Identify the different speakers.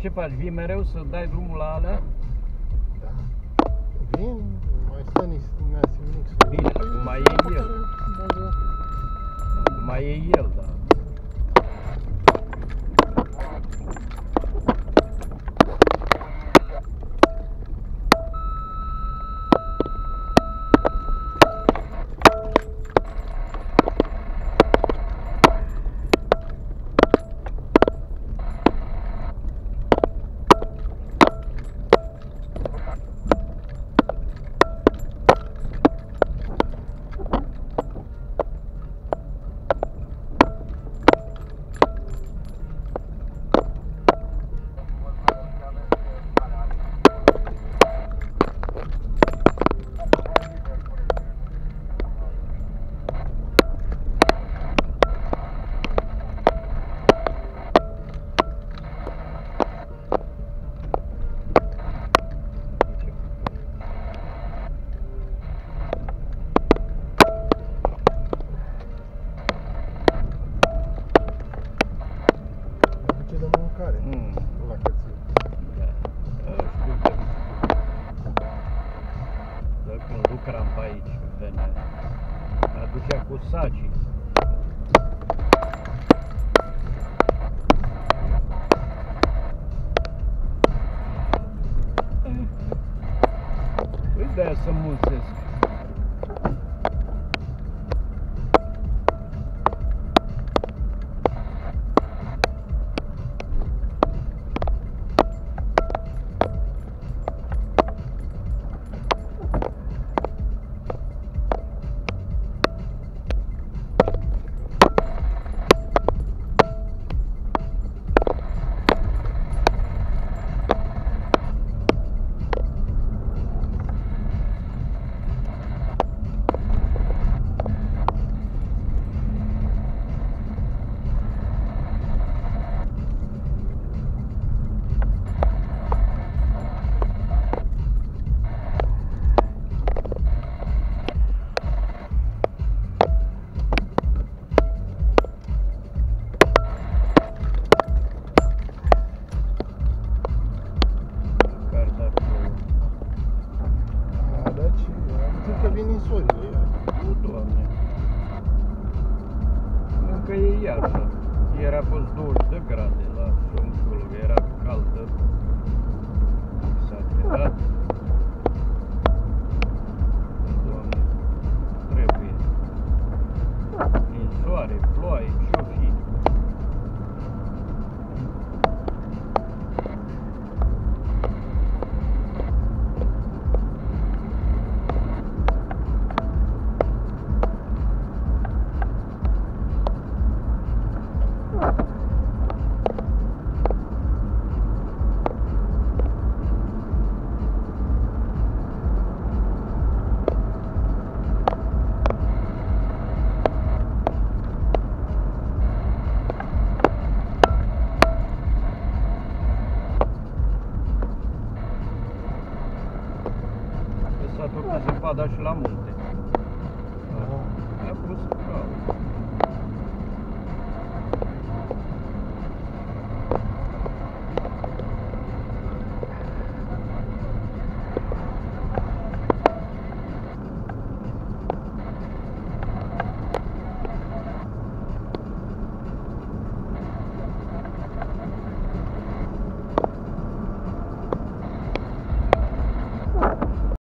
Speaker 1: ce faci? Vii mereu să dai drumul la alea?
Speaker 2: Da. Vin, mai stă Neasiminic.
Speaker 1: Bine, acum mai e el. Acum e el, da.
Speaker 2: La cățel.
Speaker 1: Da, când lucram pe aici, venea, aducea cu saci. Uite de-aia să mulțesc. Încă e iarnă. Ieri a fost 20 de grade la Somcul, era caldă. S-a tredat. Doamne, trebuie. Din soare, ploaie, ce-o fi. S-a tocat zăpada și la munte. A pus cald.